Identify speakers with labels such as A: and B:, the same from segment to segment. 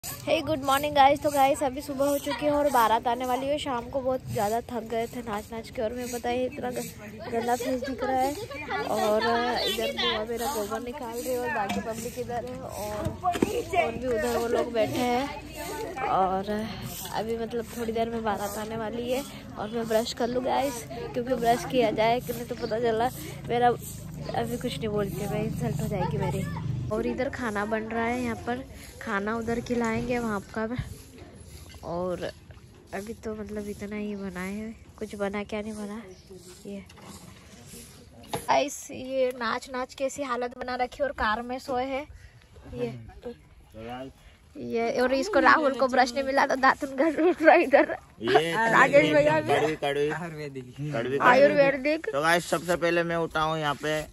A: हे good morning guys. तो guys अभी सुबह हो चुकी है और बारात आने वाली है। शाम को बहुत ज़्यादा थक गए थे नाच के, और मैं बताइए इतना गंदा फेस दिख रहा है। और इधर बुआ मेरा गोबर निकाल रही है और बाकी पब्लिक इधर है और भी उधर वो लोग बैठे हैं। और अभी मतलब थोड़ी देर में बारात आने वाली है और मैं ब्रश कर लूँ गाइस, क्योंकि ब्रश किया जाए कि नहीं तो पता चला मेरा अभी कुछ नहीं बोलती मैं, इंसल्ट हो जाएगी मेरी। और इधर खाना बन रहा है, यहाँ पर खाना उधर खिलाएंगे वहाँ का। और अभी तो मतलब इतना ही बनाए हैं, कुछ बना क्या नहीं बना। ये नाच के ऐसी हालत बना रखी और कार में सोए हैं ये। और इसको राहुल को ब्रश नहीं मिला तो दातुन घर उठ रहा इधर। राजेश भैया भी आयुर्वेदिक।
B: तो गाइस सबसे पहले मैं उठा हूँ यहाँ पे।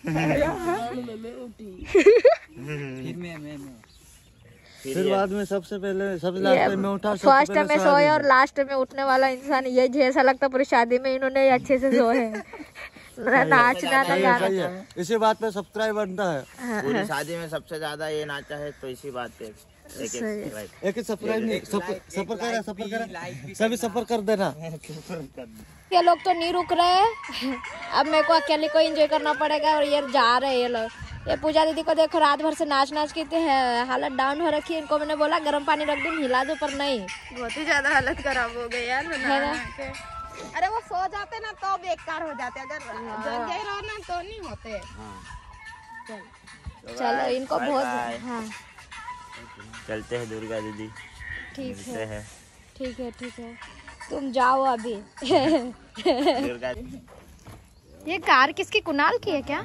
C: फिर बाद में सबसे पहले सबसे लास्ट में उठा।
A: फर्स्ट में सोए और लास्ट में उठने वाला इंसान ये जैसा लगता पूरी शादी में इन्होंने अच्छे से सोए हैं। नाचना था गाना।
C: इसी बात पे सब्सक्राइब बनता है।
B: पूरी शादी में सबसे ज्यादा ये नाचा है तो इसी बात पे
C: एक सब्सक्राइब नहीं, सफर करा सभी सफर कर देना।
A: ये लोग तो नहीं रुक रहे हैं, अब मेरे को अकेले को एंजॉय करना पड़ेगा। और ये जा रहे हैं ये लोग। ये पूजा दीदी को देखो रात भर से नाच के हालत डाउन हो रखी है। इनको मैंने बोला गर्म पानी रख दूं हिला दो, पर नहीं, बहुत ही ज्यादा हालत खराब हो गई यार।
D: अरे वो सो जाते ना तो बेकार हो जाते, अगर जगे रहो ना तो नहीं होते।
A: चलो इनको बहुत हाँ
B: चलते हैं दुर्गा दीदी।
A: ठीक है तुम जाओ अभी।
B: दुर्गा
A: ये कार किसकी, कुणाल की है क्या?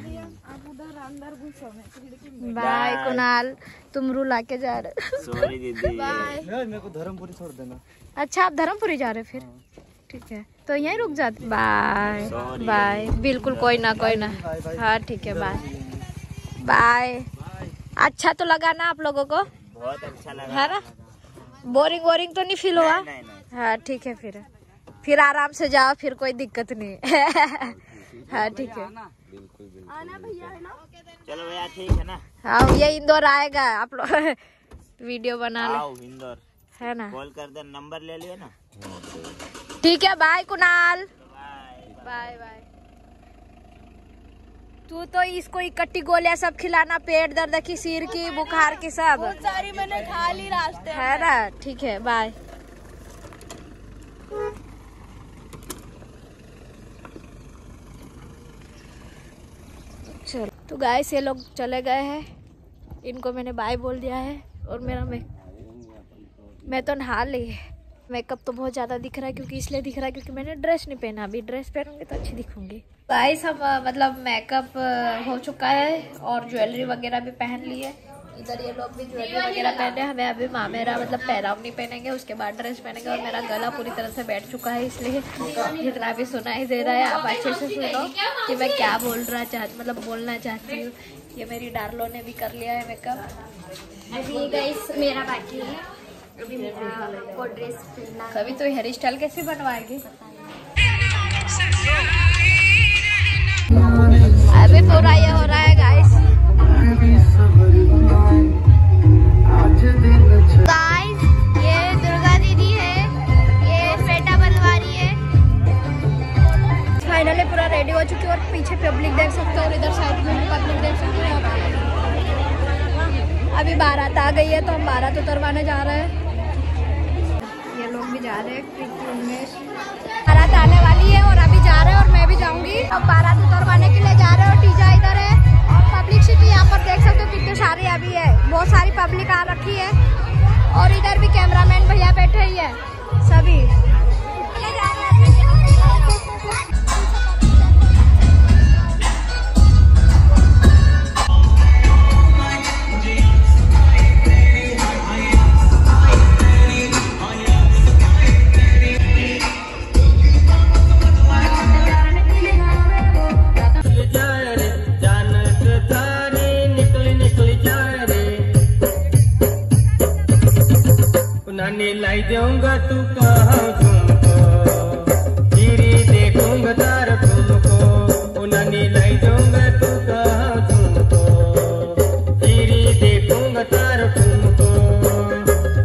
A: बाय कुणाल, तुम रू लाके जा रहे।
B: सॉरी दीदी।
A: बाय।
C: मेरे को धर्मपुरी छोड़ देना।
A: अच्छा आप धर्मपुरी जा रहे फिर? ठीक है तो यहीं रुक जाते। Bye bye. बिल्कुल कोई ना हाँ ठीक है बाय। अच्छा तो लगा ना आप लोगों को?
B: बहुत अच्छा लगा
A: है ना? बोरिंग तो नहीं फील हुआ?
B: नहीं।
A: हाँ ठीक है फिर आराम से जाओ, फिर कोई दिक्कत नहीं। हाँ ठीक है
B: चलो भैया ठीक है ना।
A: हाँ ये इंदौर आएगा, आप लोग वीडियो बना ले।
B: इंदौर
A: है ना?
B: कॉल कर दे, नंबर ले लिया ना।
A: ठीक है बाय कुणाल। बाय। तू तो इसको इकट्ठी गोलियां सब खिलाना, पेट दर्द की, सिर की, बुखार की, सब
D: बहुत सारी मैंने खा ली रास्ते में।
A: है ना? ठीक है बाय। चलो तो गाइस ये लोग चले गए हैं, इनको मैंने बाय बोल दिया है। और मेरा मैं तो नहा ली। मेकअप तो बहुत ज़्यादा दिख रहा है, क्योंकि इसलिए दिख रहा है क्योंकि मैंने ड्रेस नहीं पहना। अभी ड्रेस पहनूंगी तो अच्छी दिखूंगी। गाइस हम मतलब मेकअप हो चुका है और ज्वेलरी वगैरह भी पहन ली है। इधर ये लोग भी ज्वेलरी वगैरह पहने। हमें अभी मेरा मतलब पहराव नहीं पहनेंगे, उसके बाद ड्रेस पहनेंगे। और मेरा गला पूरी तरह से बैठ चुका है, इसलिए जितना भी सुनाई दे रहा है आप अच्छे से सुनो कि मैं क्या बोलना चाहती हूँ। ये मेरी डार्लो ने भी कर लिया है मेकअप।
D: अभी गाइस मेरा बाकी है, अभी मेरा को ड्रेस पहनना।
A: कभी तो हेयर स्टाइल कैसे बनवाएगी? अभी पूरा ये हो रहा है गाइस। ये दुर्गा दीदी है, ये फेटा बनवारी है। फाइनली पूरा रेडी हो चुकी है और पीछे पब्लिक देख सकते हो और इधर साइड में पब्लिक देख सकते हो। अभी बारात आ गई है तो हम बारात उतरवाने जा रहे हैं। ये लोग भी जा रहे हैं, बारात आने वाली है और अभी जा रहे हैं और मैं भी जाऊंगी। अब बारात उतरवाने के लिए जा रहे हैं और टीजा इधर है और पब्लिक सिटी यहाँ पर देख सकते हो कितने सारे अभी है। बहुत सारी पब्लिक आ रखी है और इधर भी कैमरामैन भैया बैठे ही है सभी।
E: लाई दूंगा तू कहाँ झुमको, गिरी देखूंगा तार तुमको। नानी लाई दूंगा तू कहाँ झुमको, गिरी देखूंगा तार तुमको।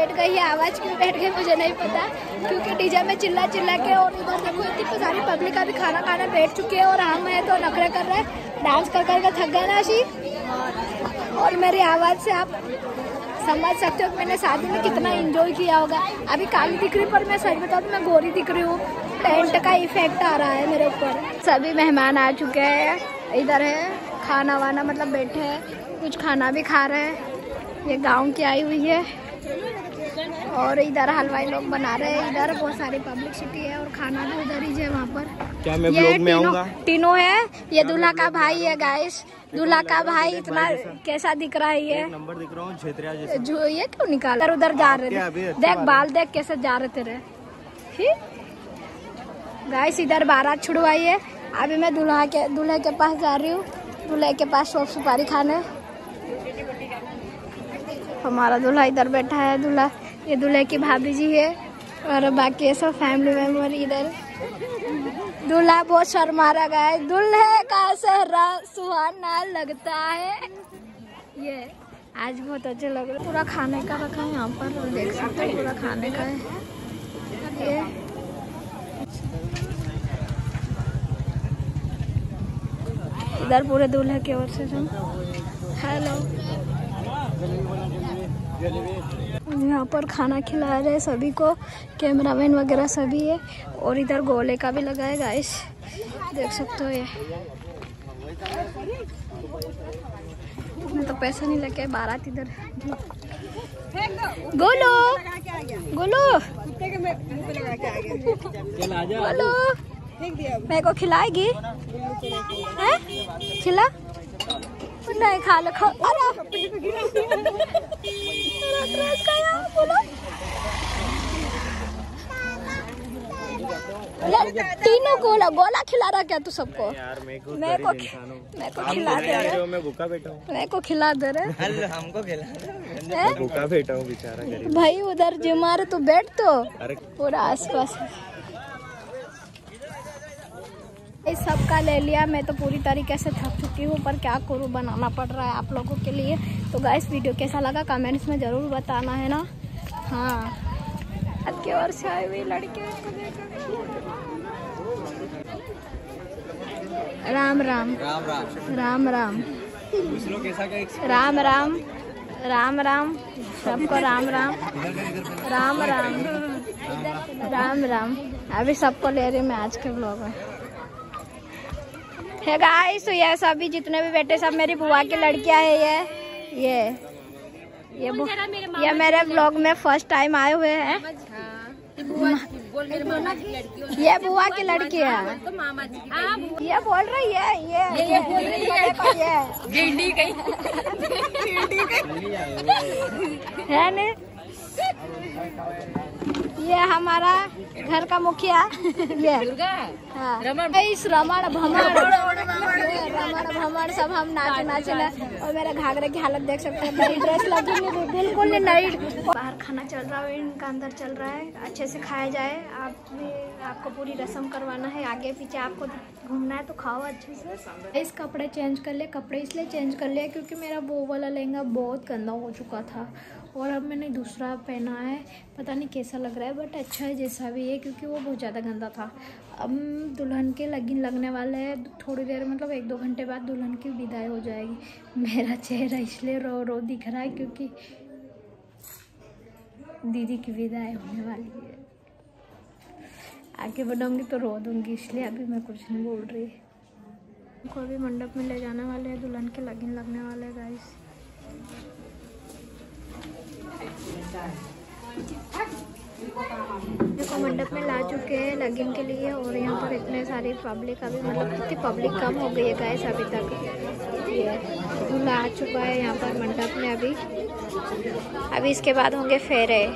A: बैठ गई है। आवाज़ क्यों बैठ गई मुझे नहीं पता, क्योंकि डीजे में चिल्ला चिल्ला के। और इधर देखो इतनी सारी पब्लिक अभी खाना खाने बैठ चुकी है और हम हैं तो नखरे कर रहे हैं, डांस कर कर थक गए ना शी। और मेरी आवाज़ से आप समझ सकते हो कि मैंने शादी में कितना एंजॉय किया होगा। अभी काली दिख रही पर मैं सच बताऊँ तो मैं गोरी दिख रही हूँ। टेंट का इफेक्ट आ रहा है मेरे ऊपर। सभी मेहमान आ चुके हैं, इधर है खाना वाना मतलब बैठे हैं, कुछ खाना भी खा रहे हैं। ये गांव की आई हुई है और इधर हलवाई लोग बना रहे हैं। इधर बहुत सारी पब्लिसिटी है और खाना भी उधर ही है वहाँ पर।
B: क्या मैं ब्लॉग में आऊँगा?
A: टीनो है, ये दूल्हा का भाई है गाइस। दूल्हा का भाई इतना कैसा दिख रहा है ये?
B: नंबर दिख रहा हूँ छेत्रिया जैसे।
A: जो ये क्यों निकाला? उधर जा रहे थे, देख बाल देख कैसे जा रहे तेरे। गाइस इधर बारात छुड़वाई है। अभी मैं दूल्हे के पास जा रही हूँ, दूल्हे के पास शॉप सुपारी खाने। हमारा दूल्हा इधर बैठा है, दूल्हा ये दूल्हे की भाभी जी है और बाकी सब फैमिली मेंबर इधर। दूल्हा बहुत शर्मा रहा है, दूल्हे का सहरा सुहाना लगता है। ये आज बहुत अच्छे लग रहे। पूरा खाने का रखा है यहाँ पर, देख सकते हो पूरा खाने का है ये। इधर पूरे दूल्हे की ओर से हेलो। यहाँ पर खाना खिला रहे सभी को, कैमरामैन वगैरह सभी है। और इधर गोले का भी लगा है गाइस, देख सकते हो। ये इसमें तो पैसा नहीं लगे, बारात इधर। गोलो गोलो गोलो मेरे को खिलाएगी? हैं? खिला नहीं, खा लो खा। तीनों गोला खिला रहा क्या तू सबको? मेरे को खिला दे रहे।
B: मैं भूखा बैठा हूँ।
A: मेरे को खिला दे रहे।
B: हमको खिला। भूखा बैठा हूँ बेचारा।
A: भाई उधर जिम आ रहे, तू बैठ तो पूरा आसपास। इस सब का ले लिया। मैं तो पूरी तरीके से थक चुकी हूँ, पर क्या करूँ, बनाना पड़ रहा है आप लोगों के लिए। तो गाइस वीडियो कैसा लगा कमेंट्स में ज़रूर बताना है ना। हाँ की ओर से आई हुई लड़के राम राम राम राम राम राम राम राम राम राम सबको राम राम राम राम राम राम। अभी सबको ले रही मैं आज के ब्लॉग में। है गाइस, ये सभी जितने भी बेटे सब मेरी बुआ की लड़कियां है। ये मेरे ब्लॉग में फर्स्ट टाइम आए हुए हैं। ये बुआ की लड़की है। ये बोल रही है ये बोल रही है ना। ये हमारा घर का मुखिया ये इस रमण भमण सब हम नाचे और मेरे घाघरे की हालत देख सकते हैं। नई ड्रेस लगी बिल्कुल नई। बाहर खाना चल रहा है, इनका अंदर चल रहा है। अच्छे से खाया जाए। आपको पूरी रस्म करवाना है, आगे पीछे आपको घूमना है तो खाओ अच्छे से। इस कपड़े चेंज कर ले। कपड़े इसलिए चेंज कर लिया क्योंकि मेरा वो वाला लहंगा बहुत गंदा हो चुका था और अब मैंने दूसरा पहना है। पता नहीं कैसा लग रहा है बट अच्छा है जैसा भी है, क्योंकि वो बहुत ज़्यादा गंदा था। अब दुल्हन के लगन लगने वाले हैं थोड़ी देर, मतलब 1-2 घंटे बाद दुल्हन की विदाई हो जाएगी। मेरा चेहरा इसलिए रो रो दिख रहा है क्योंकि दीदी की विदाई होने वाली है। आगे बढ़ूंगी तो रो दूंगी, इसलिए अभी मैं कुछ नहीं बोल रही। उनको अभी मंडप में ले जाने वाले हैं, दुल्हन के लगन लगने वाले हैं गाइस। देखो मंडप में ला चुके हैं लगन के लिए और यहाँ पर इतने सारी पब्लिक, अभी मतलब कितनी पब्लिक कम हो गई है गाइस अभी तक। ये दूल्हा आ चुका है यहाँ पर मंडप में। अभी इसके बाद होंगे फेरे।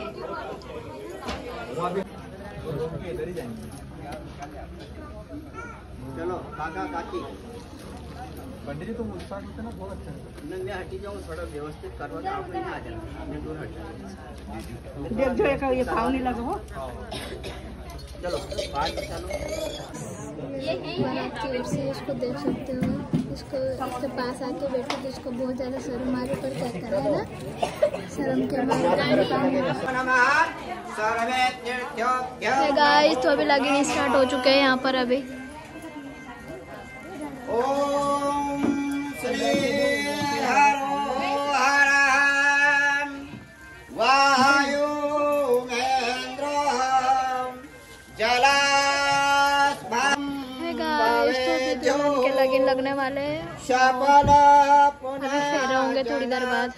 C: चलो काका काकी पंडित जी तुम उत्साह होते ना, बहुत अच्छा है। मैं हटी जाऊँ, थोड़ा व्यवस्थित करवा दो, आप नहीं आ जाना, मैं दूर हट जाऊँ। देख जो एक ये पाव नहीं लगा हो। चलो बाहर चलो।
A: बारात की ओर से इसको देख सकते हो, इसको इसको इसके पास आके बैठी तो इसको बहुत ज्यादा शर्म आ रही, पर क्या करा है ना, शर्म के मारे। गाइस तो अभी लगेंगे स्टार्ट हो चुके हैं यहाँ पर अभी।
C: ओम श्री हरो हरम वायु
A: के लगन लगने वाले फेरे होंगे थोड़ी देर बाद।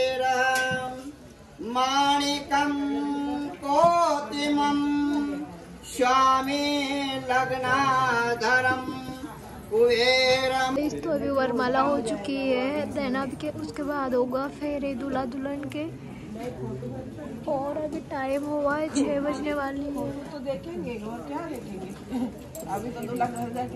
C: माणिकम कोटिमम स्वामी लग्नाधरम कुबेरम।
A: तो अभी वरमाला हो चुकी है, देन अब के उसके बाद होगा फेरे दूल्हा दुल्हन के, और अभी टाइम हुआ है 6 बजने वाली है।
D: तो देखेंगे और क्या देखेंगे, अभी तो दूल्हा घर जाके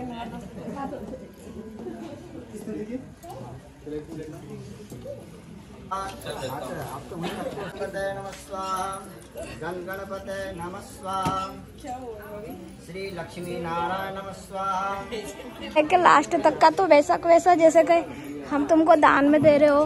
C: गणपते नमः स्वाहा, श्री लक्ष्मी नारायण नमः स्वाहा।
A: एक लास्ट तक का तो वैसा वैसा जैसे कि हम तुमको दान में दे रहे हो।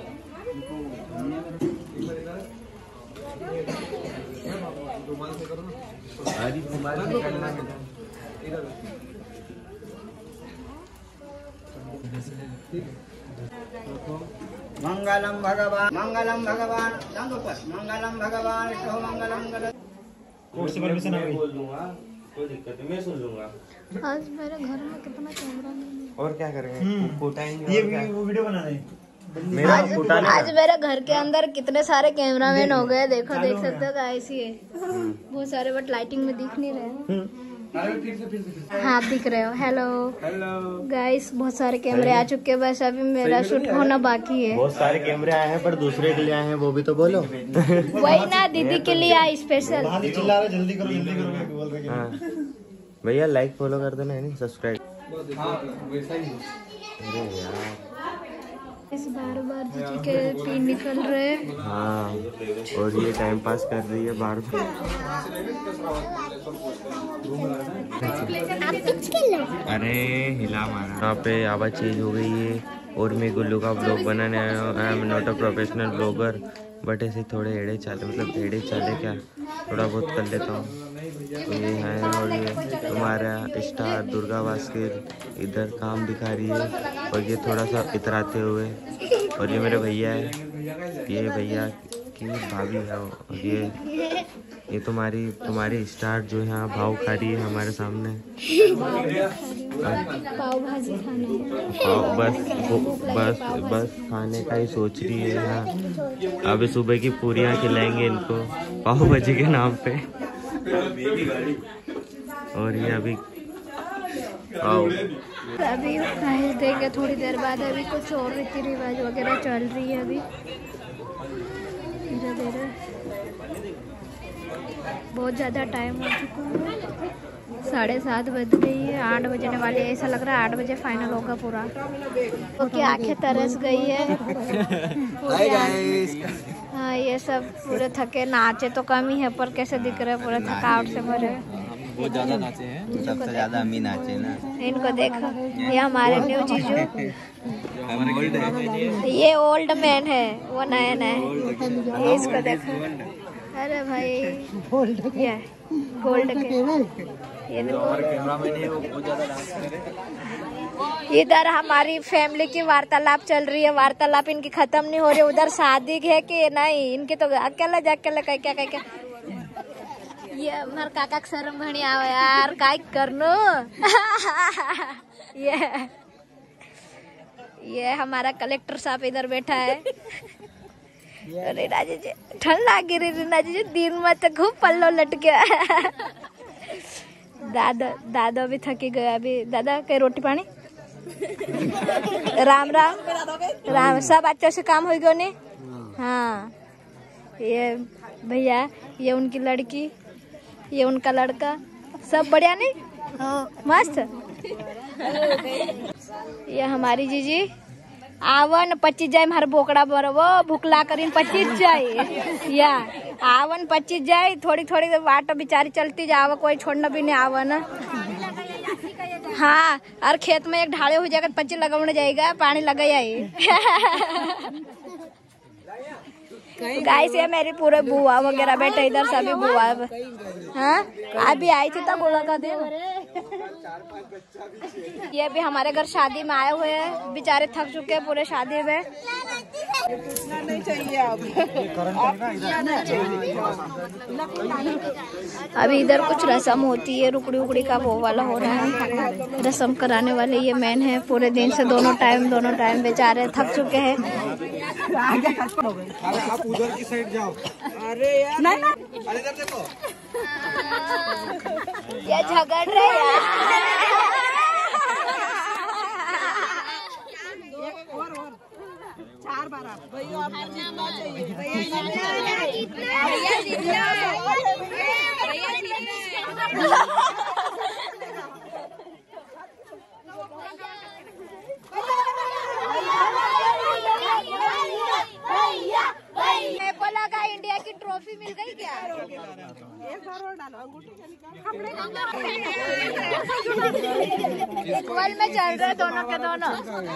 C: मंगलम भगवान मंगलम भगवान मंगलम भगवान विष्णु मंगलम
E: कोर्ट से परमिशन आ गई, बोल दूंगा, कोई दिक्कत नहीं, मैं सुन लूंगा।
A: आज मेरे घर में कितना कैमरा नहीं है।
E: और क्या करेंगे, ये वो वीडियो बना रहे हैं।
A: आज मेरे घर के अंदर कितने सारे कैमरामैन हो गए, देखो देख सकते हो गाइस, ये बहुत सारे, बट लाइटिंग में दिख नहीं रहे। हाँ दिख रहे हो। हेलो गाइस, बहुत सारे कैमरे आ चुके हैं, बस अभी मेरा शूट होना बाकी है।
E: बहुत सारे कैमरे आए हैं, पर दूसरे के लिए आए हैं, वो भी तो बोलो।
A: वही ना, दीदी के लिए आए स्पेशल।
E: चिल्ला रहे जल्दी करो बोल रहे। हाँ भैया, लाइक फॉलो कर देना, नहीं सब्सक्राइब। अरे यार,
A: इस बार दीदी के पीन निकल रहे।
E: हाँ, और ये टाइम पास कर रही है बार बार। अरे हिला मारा। यहाँ पे आवाज चेंज हो गई है, और मैं गुल्लू का ब्लॉग बनाने आया हूँ। I am not a professional blogger, but ऐसे थोड़े एड़े चाले, मतलब एड़े चाले क्या, थोड़ा बहुत कर लेता हूँ। तो ये है, और ये हमारा स्टार दुर्गा भास्कर इधर काम दिखा रही है, और ये थोड़ा सा इतराते हुए, और ये मेरे भैया है, ये भैया की भाभी है, और ये तुम्हारी स्टार जो है यहाँ भाव खा रही है हमारे सामने।
A: पाव भाजी खाने,
E: बस खाने का ही सोच रही है यहाँ। अभी सुबह की पूरियाँ खिलाएंगे इनको पाव भाजी के नाम पे। और ये अभी
A: देंगे थोड़ी देर बाद। अभी कुछ और रीति रिवाज वगैरह चल रही है अभी धीरे धीरे। बहुत ज़्यादा टाइम हो चुका है, 7:30 बज गई है, 8 बजने वाली है। ऐसा लग रहा है 8 बजे फाइनल होगा पूरा। क्योंकि आंखें तरस गई है। हाँ, ये सब पूरे थके, नाचे तो कम ही है, पर कैसे दिख रहे हैं पूरे थकावट से भरे।
B: बहुत ज्यादा नाचे हैं, सबसे ज्यादा हम ही नाचे ना।
A: इनको देखो, ये हमारे न्यू जीजू, ये ओल्ड मैन है, वो नया नया। इसको देखो, अरे भाई गोल्ड के ये इधर हमारी फैमिली की वार्तालाप चल रही है। वार्तालाप इनकी खत्म नहीं हो रही। उधर शादी है कि नहीं, इनके तो अकेला जाके क्या ये हमारे काका शर्म घनी आवे यार, काय करनो। ये हमारा कलेक्टर साहब इधर बैठा है। रीना जी ठंड लगी रही, रीना जी दिन में तो खूब पल्लो लट गया। दादा भी थकी गया अभी। दादा के रोटी पानी राम राम राम, सब अच्छे से काम हो गयो ने। हाँ, ये भैया, ये उनकी लड़की, ये उनका लड़का, सब बढ़िया नहीं? मस्त। ये हमारी जीजी आवन 25 जाए, हमारे बोकड़ा बरबो भूखला करीन 25 जाए, या आवन 25 जाए। थोड़ी थोड़ी वाट बेचारी चलती जाव, कोई छोड़ना भी नहीं आवन। हाँ, और खेत में एक ढाले हो जाएगा, पच्ची लगाने जाएगा, पानी लगा ही। गाइस ये मेरी पूरे बुआ वगैरह बैठे इधर, सभी बुआ। हाँ अभी आई थी तब गोला का दिन। ये भी हमारे घर शादी में आए हुए हैं, बेचारे थक चुके हैं पूरे शादी में।
D: नहीं चाहिए
A: अभी इधर कुछ रस्म होती है, रुकड़ी उकड़ी का वो वाला हो रहा है। रस्म कराने वाले ये मैन है, पूरे दिन से दोनों टाइम बेचारे थक चुके हैं।
C: आप उधर की साइड जाओ।
D: अरे यार
C: अरे इधर देखो,
A: ये झगड़ रहे यार।
D: चार बार आप भैया आप जीतना चाहिए।
A: बोला का इंडिया की ट्रॉफी मिल गई क्या?
D: एक बार और डालो अंगूठी से निकाल।
A: इक्वल में चल रहे दोनों के दोनों।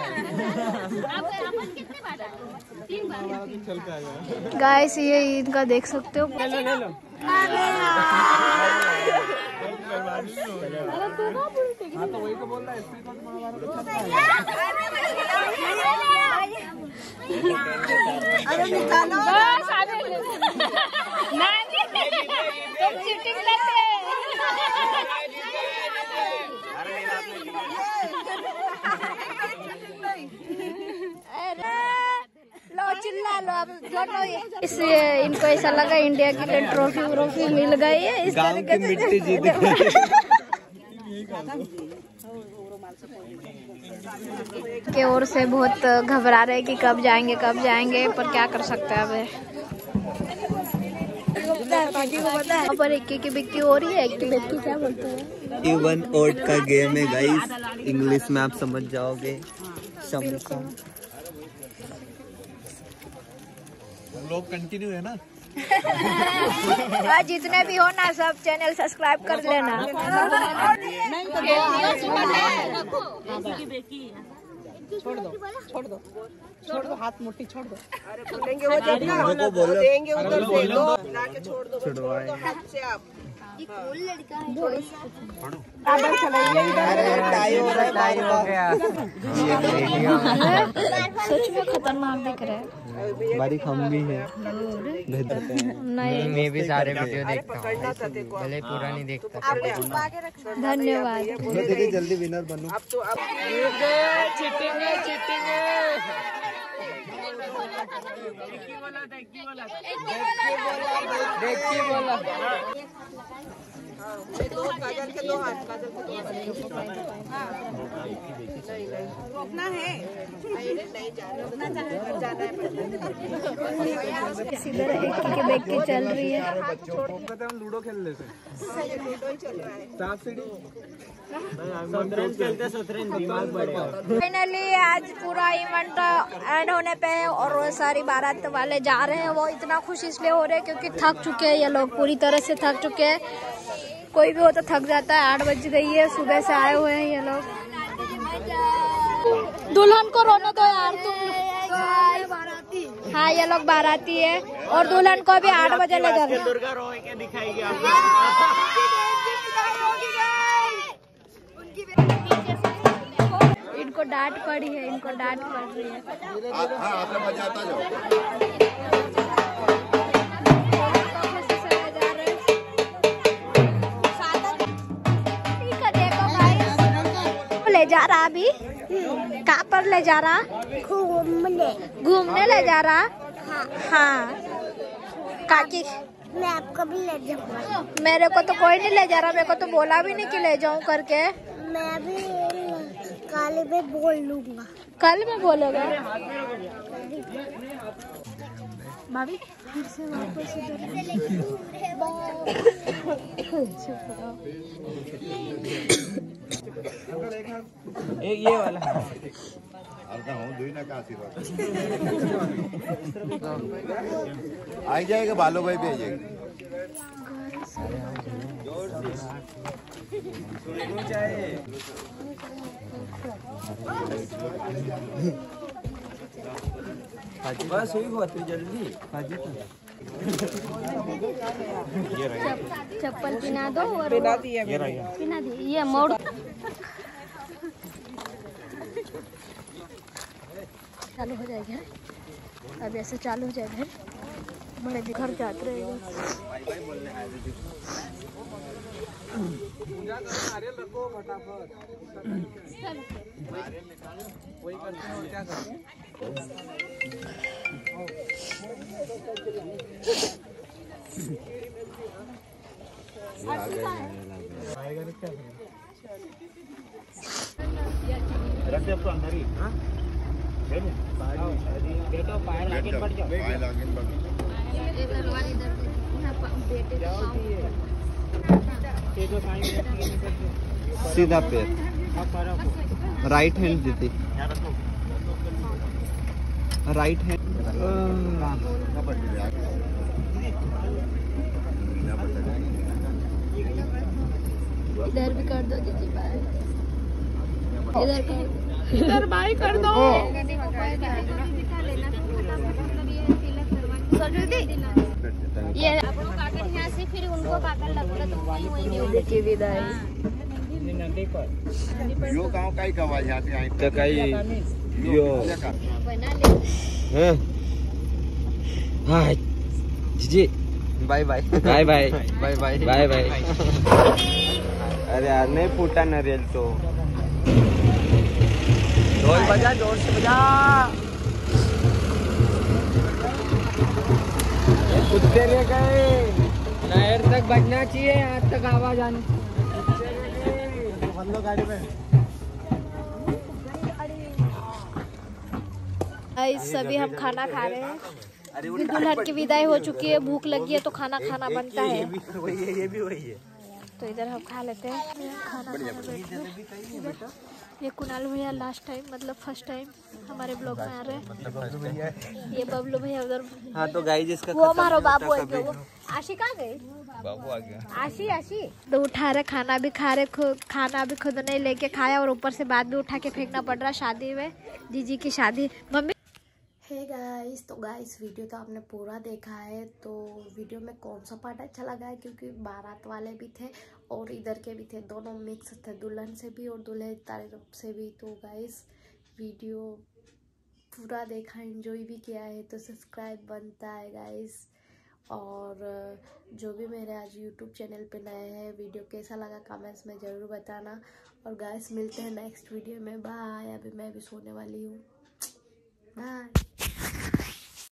A: गाइस ये इनका देख सकते हो।
C: तो वही तो बोल रहा है।
D: अरे निकालो
A: तुम चीटिंग करते लो चिल्ला लो अब दोनों। इसलिए इनको ऐसा लगा इंडिया की ट्रॉफी मिल गई है, इस तरीके से मिट्टी जीत के ओर से बहुत घबरा रहे कि कब जाएंगे, पर क्या कर सकते हैं अब। पर एक की बिक्की हो रही है, एक की बिक्की क्या बोलते हैं?
E: इवन ओट का गेम है गाइस, इंग्लिश में आप समझ जाओगे।
C: लोग कंटिन्यू है ना।
A: जितने भी हो ना सब चैनल सब्सक्राइब कर लेना।
D: छोड़ दो हाथ मुट्ठी छोड़ दो। अरे बोलेंगे वो देंगे उधर से दो लाके छोड़ दो हाथ से आप।
A: सच में खतरनाक दिख रहा है।
E: बारीक हम भी है।
A: नहीं
E: मैं भी सारे वीडियो देखता हूँ, भले पूरा नहीं देखता।
A: धन्यवाद।
E: जल्दी विनर बनूं।
D: अब तो अब
C: चीटिंग है।
D: दो काजल के दो हाथ रोकना है। नहीं जाना है।
A: इधर एक की बैग की चल रही है।
C: हम लूडो खेल लेते हैं।
D: लूडो ही चल रहा है।
C: सांप सीढ़ी
A: फाइनली आज पूरा इवेंट एंड होने पे है और वो सारी बारात वाले जा रहे हैं। वो इतना खुश इसलिए हो रहे हैं क्योंकि थक चुके हैं ये लोग, पूरी तरह से थक चुके हैं। कोई भी हो तो थक जाता है। 8 बज गई है, सुबह से आए हुए हैं ये लोग। दुल्हन को रोने दो यार तुम। हाँ ये लोग बाराती है और दुल्हन को भी 8 बजे ले जाना।
B: दुर्गा रो के दिखाएगी
A: इनको डांट पड़ी है, इनको डांट पड़ रही है। ले जा रहा अभी कहाँ पर ले जा रहा? घूमने ले जा रहा। हाँ काकी
F: मैं आपको भी ले जाऊंगा।
A: मेरे को तो कोई नहीं ले जा रहा, मेरे को तो बोला भी नहीं कि ले जाऊं करके।
F: मैं भी कल में बोल लूंगा।
A: कल में बोलेगा भाभी। फिर से वापस
E: एक ये वाला
G: आ जाएगा, बालो भाई भी आ जाएगा।
E: बस हुई बहुत जल्दी।
A: चप्पल पिना दो और
D: पिला दिया
A: पिना दी। ये मोड़ चालू हो जाएगा। अब ऐसे चालू हो जाएगा। बड़े भी घर जाते रहेगा।
B: रख दे अंदर ही। बेटा पाए लागे बढ़ जाओ।
C: सीधा पैर, राइट हैंड दीदी, राइट हैंड।
A: इधर भी कर दो दीदी बाय। इधर कर, इधर बाय कर दो। ये यहाँ से फिर उनको काकर लगता तो वही की विदाई।
B: यो गांव का ही कवा जाते हैं
E: तो कई यो
A: बना ले।
E: हाय जी
C: bye bye
E: bye bye
C: bye bye
E: bye bye. अरे यार नहीं फूटा नारियल तो। ढोल बजा, जोर से बजा। कुत्ते ले गए। नहर तक बजना चाहिए, आज तक आवाज आनी।
C: गाड़ी में
A: सभी हम खाना खा रहे हैं। दुल्हन की विदाई हो चुकी है, भूख लगी है तो खाना खाना बनता है।
C: ये भी वही है।
A: तो इधर हम खा लेते हैं खाना। ये कुणाल भैया लास्ट टाइम मतलब फर्स्ट टाइम हमारे ब्लॉग में आ रहे हैं। ये बबलू भैया उधर।
C: हाँ तो गाइस इसका
A: वो हमारा बाबू है। वो आशी कहाँ गई?
C: बाबू आ गया।
A: आशी तो उठा रहे, खाना भी खा रहे, खाना भी खुद नहीं लेके खाया और ऊपर से बाद भी उठा के फेंकना पड़ रहा। शादी में जीजी की शादी मम्मी। हे गाइस, तो गाइस वीडियो तो आपने पूरा देखा है। तो वीडियो में कौन सा पार्ट अच्छा लगा है, क्योंकि बारात वाले भी थे और इधर के भी थे, दोनों मिक्स थे, दुल्हन से भी और दूल्हे तरफ से भी। तो गाइस वीडियो पूरा देखा, एंजॉय भी किया है तो सब्सक्राइब बनता है गाइस। और जो भी मेरे आज यूट्यूब चैनल पे नए हैं, वीडियो कैसा लगा कमेंट्स में ज़रूर बताना। और गाइस मिलते हैं नेक्स्ट वीडियो में। बाय। अभी मैं भी सोने वाली हूँ। बाय।